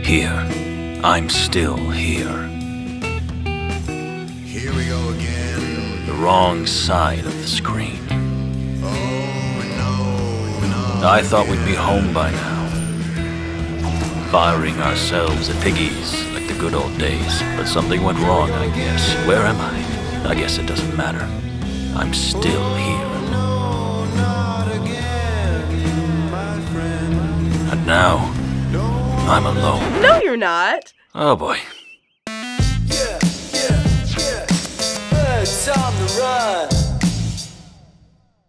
Here. I'm still here. Here we go again. The wrong side of the screen. Oh, no. I thought we'd be home by now. Firing ourselves at piggies like the good old days. But something went wrong, I guess. Where am I? I guess it doesn't matter. I'm still here. And now, I'm alone. No, you're not. Oh boy. Yeah, birds on the run.